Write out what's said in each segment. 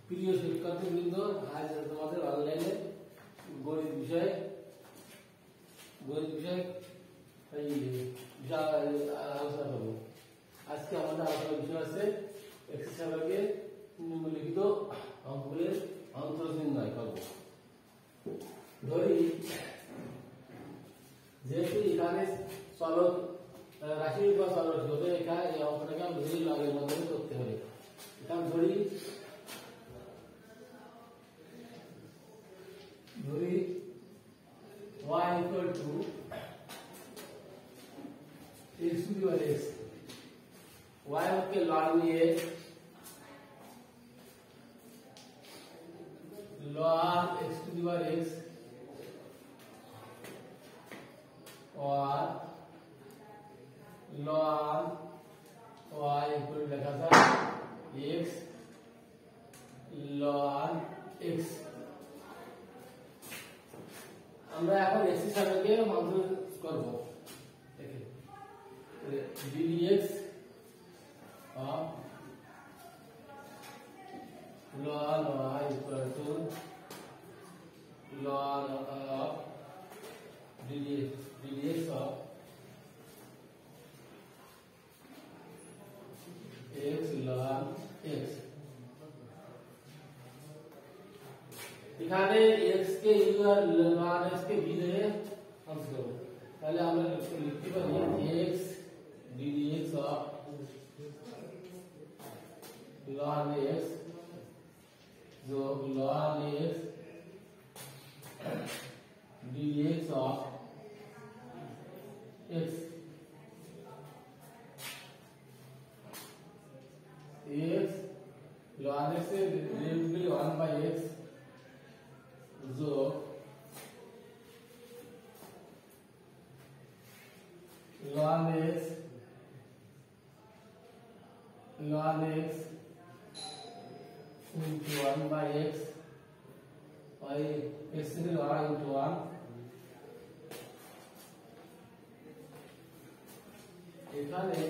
প্রিয় শিক্ষার্থীবৃন্দ, আজ তোমাদের অনলাইনে গণিত বিষয়ে এই আলোচনা করব। আজকে আমাদের আলোচনার বিষয় আছে এক্সারসাইজের নিম্নলিখিত অঙ্কগুলির অন্তর নির্ণয় করব। ধরি যেহেতু এখানে চলক রাশি বা চলক ধরে এখানে এই অঙ্কটাকে আমরা ধরি লগের মাধ্যমে করতে হবে। এখানে ধরি y equal to x to the power x, y के log लिए log x to the power x और log y equal लिखा था x log x। আমরা এখন x হিসাবে মানদণ্ড করব। দেখেন ddx of log y equal to log of ddx of x log x। এখানে x के u और log x के बीच में हम करो। पहले আমরা লিখতে পারি x ddx of log x जो log x ddx of x log x से डेरिवेटिव 1 by x जो log x into 1 by x by x into 1 এখানে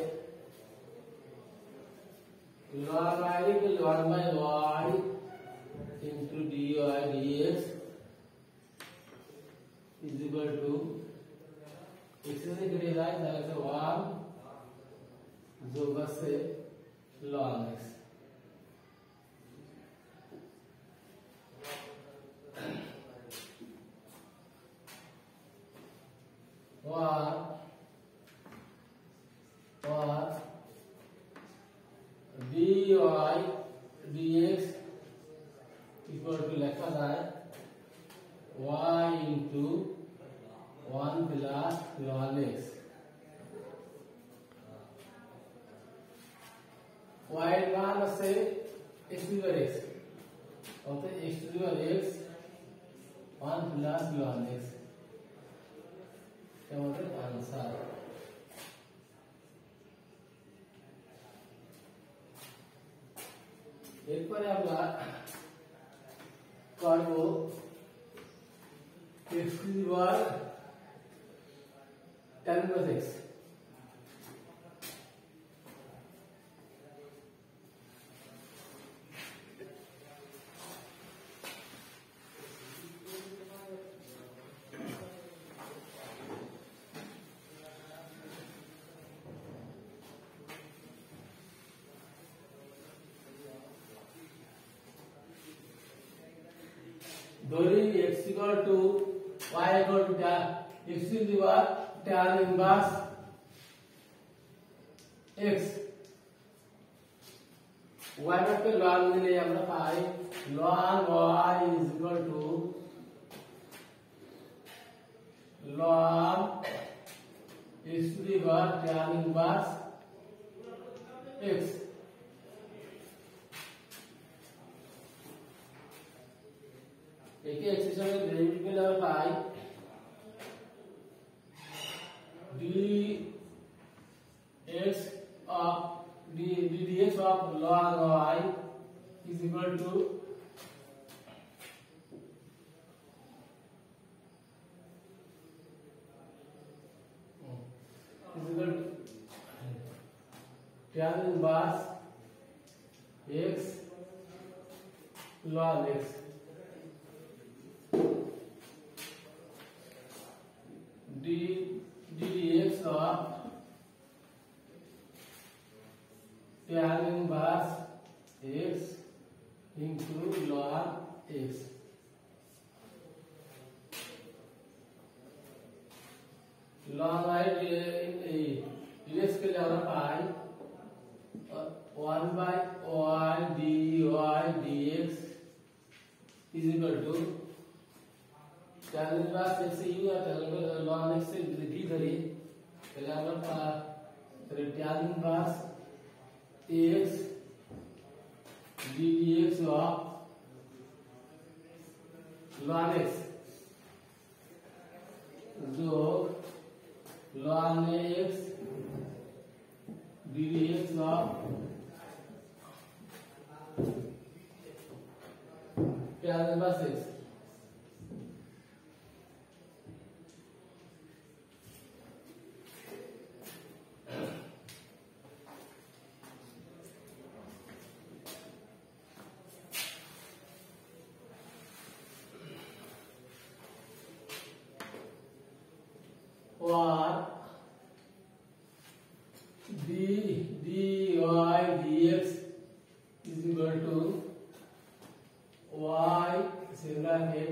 log y equal 1 by y into dy dx is equal to x से कटे जाए तो 1 जो बस से log x। और dy dx equal to लिखा जाए y into 1 plus log x। y मान से x to the power x और तो x to the power x 1 plus log x ये मतलब आंसर। एक बार আমরা করব x to the power 10 plus x। धरी x equal to y equal to x to the power tan inverse x y के log নিলে আমরা পাই log y is equal to log x to the power tan inverse x। एक exercise में derivative के लिए पाई dx of log y is equal to tan inverse x log x dx of tan inverse x into log x. log y dx के लिए हमारा पाई 1 by y dy dx is equal to tan inverse x से u और log x से वृद्धि करी पहले हमारा tan inverse x dx of log x जो log x dx of tan inverse x और dy dx is equal to y segregate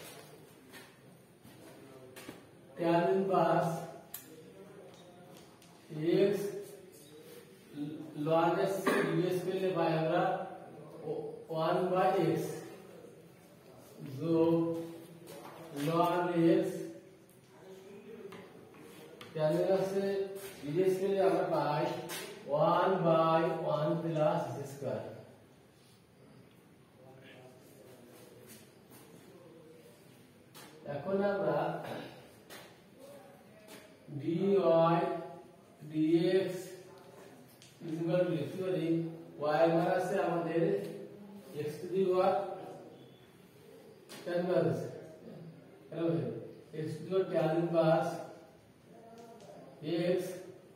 tan inverse x log x dx के लिए पाएगा 1 by x जो log x tan inverse से dx के लिए हमारे पास 1 by 1 plus x square এখন আমরা dy dx is equal to লিখতে পারি y মানে আছে আমাদের x to the power tan inverse hello x to the power tan inverse x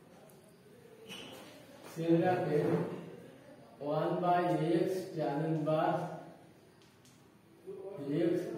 segregate 1 by x tan inverse x